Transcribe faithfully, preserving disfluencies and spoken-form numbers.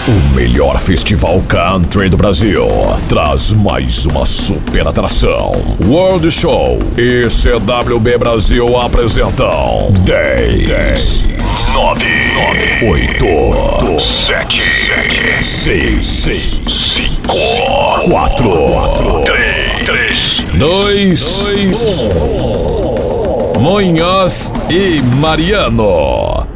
O melhor festival country do Brasil traz mais uma super atração. World Show e C W B Brasil apresentam dez, nove, oito, sete, seis, cinco, quatro, três, dois, um. Munhoz e Mariano.